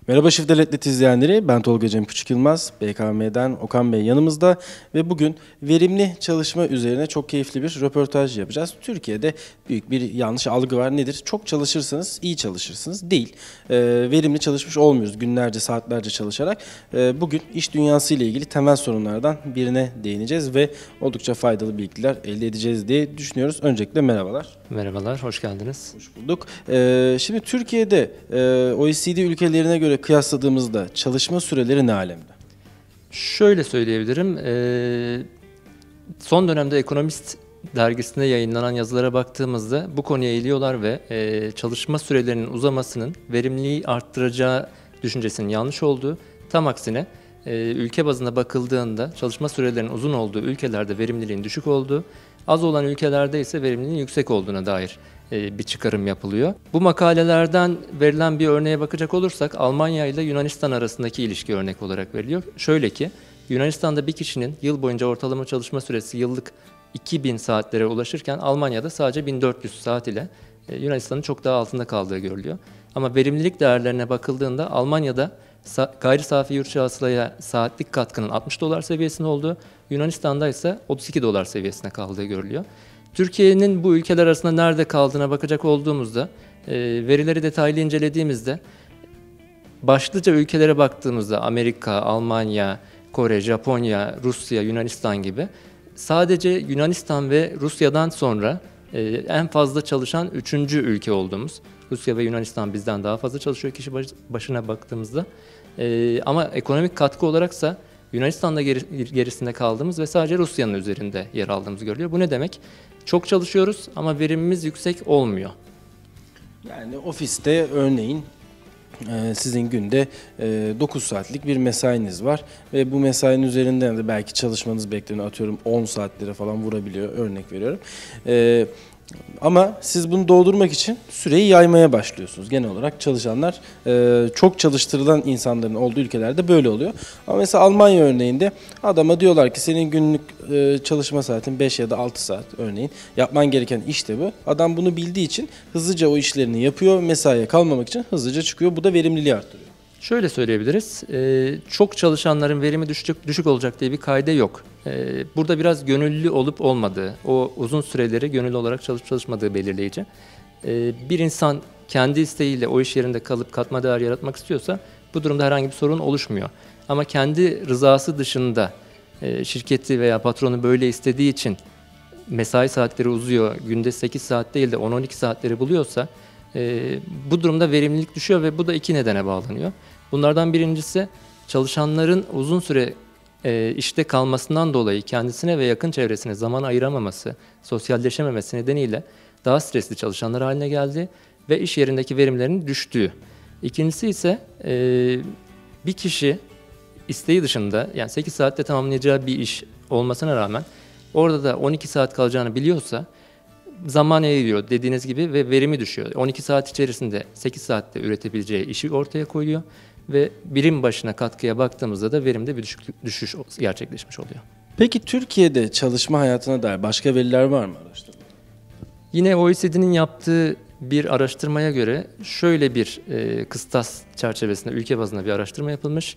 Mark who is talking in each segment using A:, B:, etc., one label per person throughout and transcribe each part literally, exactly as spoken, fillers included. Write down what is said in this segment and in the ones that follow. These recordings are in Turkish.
A: Merhaba Shift Eletnet izleyenleri, ben Tolga Cem Küçük Yılmaz, B K M'den Okan Bey yanımızda ve bugün verimli çalışma üzerine çok keyifli bir röportaj yapacağız. Türkiye'de büyük bir yanlış algı var. Nedir? Çok çalışırsanız iyi çalışırsınız. Değil. E, verimli çalışmış olmuyoruz günlerce, saatlerce çalışarak. E, bugün iş dünyası ile ilgili temel sorunlardan birine değineceğiz ve oldukça faydalı bilgiler elde edeceğiz diye düşünüyoruz. Öncelikle merhabalar.
B: Merhabalar, hoş geldiniz.
A: Hoş bulduk. E, şimdi Türkiye'de e, O E C D ülkelerine göre kıyasladığımızda çalışma süreleri ne alemde?
B: Şöyle söyleyebilirim, e, son dönemde Ekonomist dergisinde yayınlanan yazılara baktığımızda bu konuya eğiliyorlar ve e, çalışma sürelerinin uzamasının verimliliği arttıracağı düşüncesinin yanlış olduğu, tam aksine e, ülke bazında bakıldığında çalışma sürelerinin uzun olduğu ülkelerde verimliliğin düşük olduğu, az olan ülkelerde ise verimliliğin yüksek olduğuna dair bir çıkarım yapılıyor. Bu makalelerden verilen bir örneğe bakacak olursak Almanya ile Yunanistan arasındaki ilişki örnek olarak veriliyor. Şöyle ki Yunanistan'da bir kişinin yıl boyunca ortalama çalışma süresi yıllık iki bin saatlere ulaşırken Almanya'da sadece bin dört yüz saat ile Yunanistan'ın çok daha altında kaldığı görülüyor. Ama verimlilik değerlerine bakıldığında Almanya'da gayri safi yurt içi hasılaya saatlik katkının altmış dolar seviyesinde olduğu, Yunanistan'da ise otuz iki dolar seviyesine kaldığı görülüyor. Türkiye'nin bu ülkeler arasında nerede kaldığına bakacak olduğumuzda, e, verileri detaylı incelediğimizde, başlıca ülkelere baktığımızda Amerika, Almanya, Kore, Japonya, Rusya, Yunanistan gibi sadece Yunanistan ve Rusya'dan sonra e, en fazla çalışan üçüncü ülke olduğumuz. Rusya ve Yunanistan bizden daha fazla çalışıyor kişi başına baktığımızda. E, ama ekonomik katkı olaraksa Yunanistan'da geri, gerisinde kaldığımız ve sadece Rusya'nın üzerinde yer aldığımız görülüyor. Bu ne demek? Çok çalışıyoruz ama verimimiz yüksek olmuyor.
A: Yani ofiste örneğin e, sizin günde e, dokuz saatlik bir mesainiz var ve bu mesainin üzerinden de belki çalışmanız bekleniyor. Atıyorum on saatlere falan vurabiliyor, örnek veriyorum. E, Ama siz bunu doldurmak için süreyi yaymaya başlıyorsunuz. Genel olarak çalışanlar, e, çok çalıştırılan insanların olduğu ülkelerde böyle oluyor. Ama mesela Almanya örneğinde adama diyorlar ki senin günlük e, çalışma saatin beş ya da altı saat örneğin. Yapman gereken iş de bu. Adam bunu bildiği için hızlıca o işlerini yapıyor. Mesaiye kalmamak için hızlıca çıkıyor. Bu da verimliliği arttırıyor.
B: Şöyle söyleyebiliriz, e, çok çalışanların verimi düşük, düşük olacak diye bir kaide yok. E, burada biraz gönüllü olup olmadığı, o uzun süreleri gönüllü olarak çalışıp çalışmadığı belirleyici. E, bir insan kendi isteğiyle o iş yerinde kalıp katma değer yaratmak istiyorsa bu durumda herhangi bir sorun oluşmuyor. Ama kendi rızası dışında e, şirketi veya patronu böyle istediği için mesai saatleri uzuyor, günde sekiz saat değil de on on iki saatleri buluyorsa, e, bu durumda verimlilik düşüyor ve bu da iki nedene bağlanıyor. Bunlardan birincisi çalışanların uzun süre e, işte kalmasından dolayı kendisine ve yakın çevresine zaman ayıramaması, sosyalleşememesi nedeniyle daha stresli çalışanlar haline geldi ve iş yerindeki verimlerinin düştüğü. İkincisi ise e, bir kişi isteği dışında, yani sekiz saatte tamamlayacağı bir iş olmasına rağmen orada da on iki saat kalacağını biliyorsa zaman eğiliyor dediğiniz gibi ve verimi düşüyor. on iki saat içerisinde sekiz saatte üretebileceği işi ortaya koyuyor ve birim başına katkıya baktığımızda da verimde bir düşük, düşüş gerçekleşmiş oluyor.
A: Peki Türkiye'de çalışma hayatına dair başka veriler var mı araştırmada?
B: Yine O E C D'nin yaptığı bir araştırmaya göre şöyle bir e, kıstas çerçevesinde ülke bazında bir araştırma yapılmış.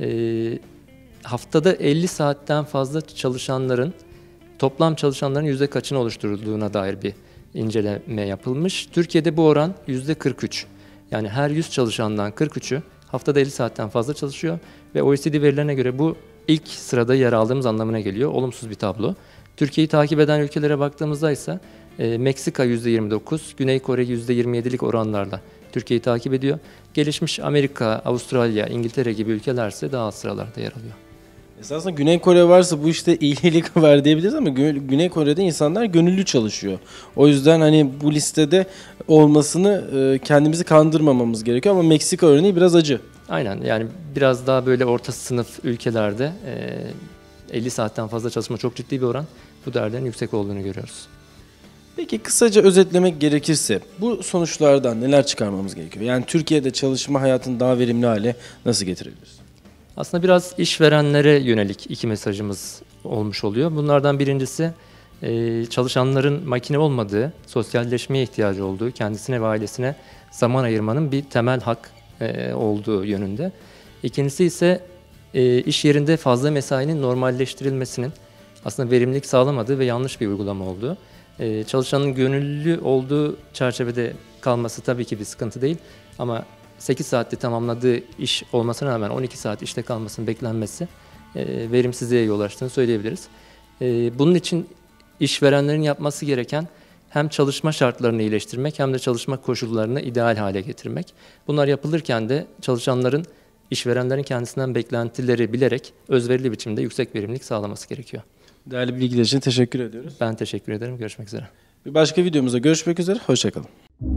B: E, haftada elli saatten fazla çalışanların toplam çalışanların yüzde kaçını oluşturulduğuna dair bir inceleme yapılmış. Türkiye'de bu oran yüzde kırk üç. Yani her yüz çalışandan kırk üçü haftada elli saatten fazla çalışıyor ve O E C D verilerine göre bu ilk sırada yer aldığımız anlamına geliyor. Olumsuz bir tablo. Türkiye'yi takip eden ülkelere baktığımızda ise e, Meksika yüzde yirmi dokuz, Güney Kore yüzde yirmi yedilik oranlarla Türkiye'yi takip ediyor. Gelişmiş Amerika, Avustralya, İngiltere gibi ülkeler ise daha alt sıralarda yer alıyor.
A: Esasında Güney Kore varsa bu işte iyilik var diyebiliriz ama Güney Kore'de insanlar gönüllü çalışıyor. O yüzden hani bu listede olmasını kendimizi kandırmamamız gerekiyor ama Meksika örneği biraz acı.
B: Aynen, yani biraz daha böyle orta sınıf ülkelerde elli saatten fazla çalışma çok ciddi bir oran. Bu değerlerin yüksek olduğunu görüyoruz.
A: Peki kısaca özetlemek gerekirse bu sonuçlardan neler çıkarmamız gerekiyor? Yani Türkiye'de çalışma hayatını daha verimli hale nasıl getirebiliriz?
B: Aslında biraz işverenlere yönelik iki mesajımız olmuş oluyor. Bunlardan birincisi çalışanların makine olmadığı, sosyalleşmeye ihtiyacı olduğu, kendisine ve ailesine zaman ayırmanın bir temel hak e, olduğu yönünde. İkincisi ise e, iş yerinde fazla mesainin normalleştirilmesinin aslında verimlilik sağlamadığı ve yanlış bir uygulama olduğu. E, çalışanın gönüllü olduğu çerçevede kalması tabii ki bir sıkıntı değil ama sekiz saatte tamamladığı iş olmasına rağmen on iki saat işte kalmasının beklenmesi e, verimsizliğe yol açtığını söyleyebiliriz. E, bunun için işverenlerin yapması gereken hem çalışma şartlarını iyileştirmek hem de çalışma koşullarını ideal hale getirmek. Bunlar yapılırken de çalışanların, işverenlerin kendisinden beklentileri bilerek özverili biçimde yüksek verimlilik sağlaması gerekiyor.
A: Değerli bilgiler için teşekkür ediyoruz.
B: Ben teşekkür ederim. Görüşmek üzere.
A: Bir başka videomuzda görüşmek üzere. Hoşça kalın.